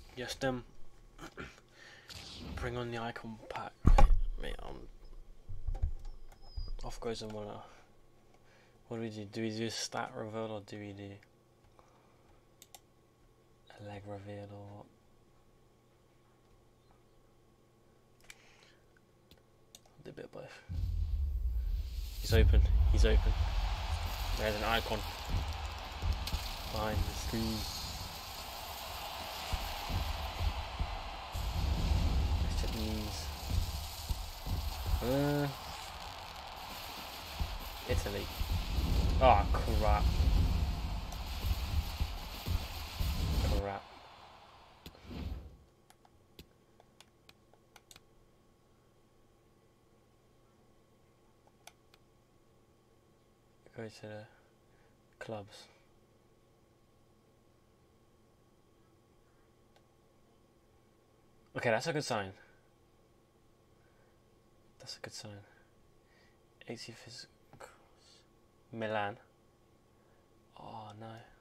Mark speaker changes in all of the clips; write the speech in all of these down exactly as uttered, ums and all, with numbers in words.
Speaker 1: Just um, bring on the icon pack, mate. Um, off goes and wanna. What do we do? Do we do stat reveal or do we do a leg reveal or what? Do a bit of both. He's open. He's open. There's an icon behind the screen. Let's check these. Uh, Italy. Oh crap. Crap. Go to the clubs. Okay, that's a good sign. That's a good sign. eighty-fifth Milan. Oh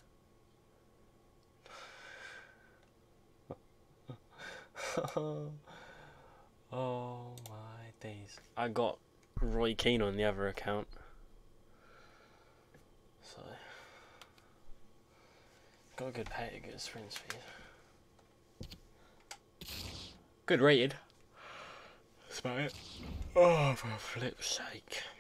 Speaker 1: no. Oh my days. I got Roy Keane on the other account. So got a good pay, good sprint speed. Good rated. That's about it. Oh, for flip's sake.